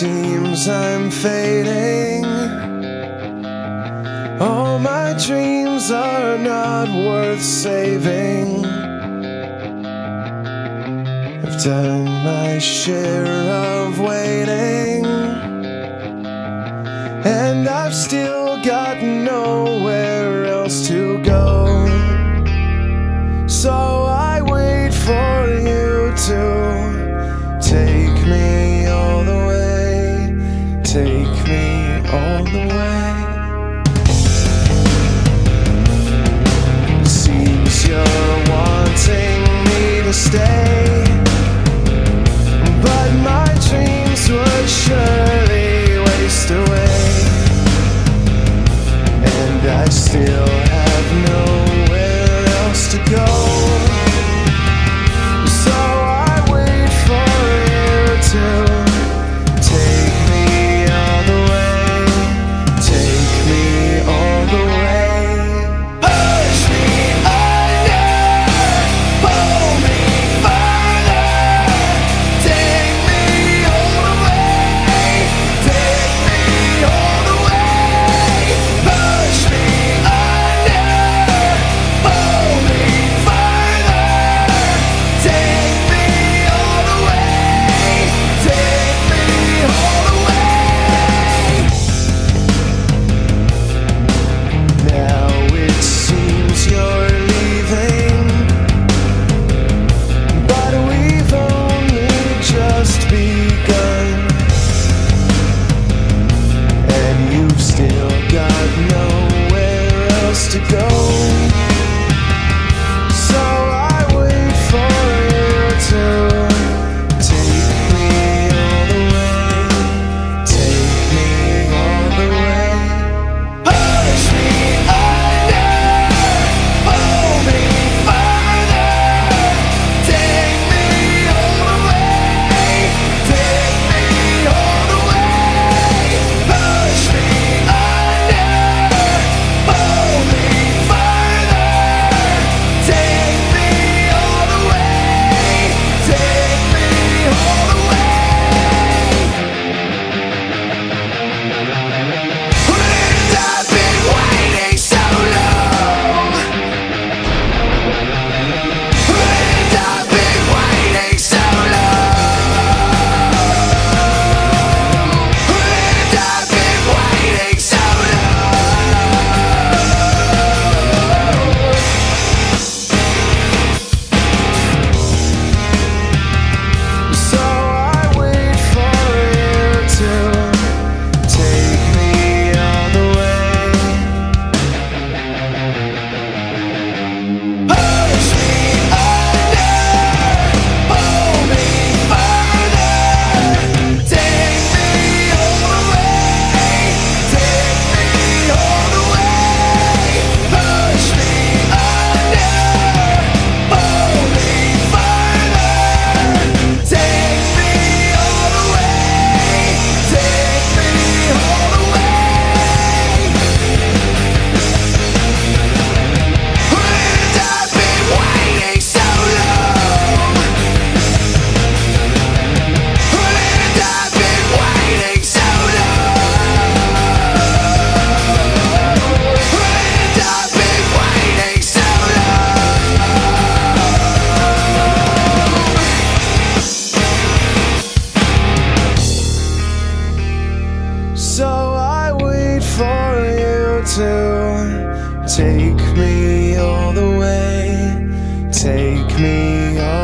seems I'm fading. All my dreams are not worth saving. I've done my share of waiting, and I've still got nowhere else to go. So I wait for you to take me all the way, take me all the way. Seems you're wanting me to stay, but my dreams would surely waste away, and I still have nowhere else to go. So I wait for you to take me all the way, take me all the way. Push me under, pull me further, take me all the way, take me all the way. Push me under, pull me further, take me all the way, take me all the way. Now it seems you're leaving, but we've only just begun, and you've still got nowhere else to go. So I wait for you to take me all the way, take me all the way. Push me under, pull me further, take me all the way, take me all the way. Push me under, pull me further, take me all the way, take me all the way. And I've been waiting so long, and I've been waiting so long, and I've been waiting so long. So I wait for you to take me all the way. Push me under, pull me further, take me all the way, take me all the way. Push me under, pull me further, take me all the way, take me all the way. And I've been waiting so long, and I've been waiting so long, and I've been waiting so long. So I wait for you to take me all the way, take me all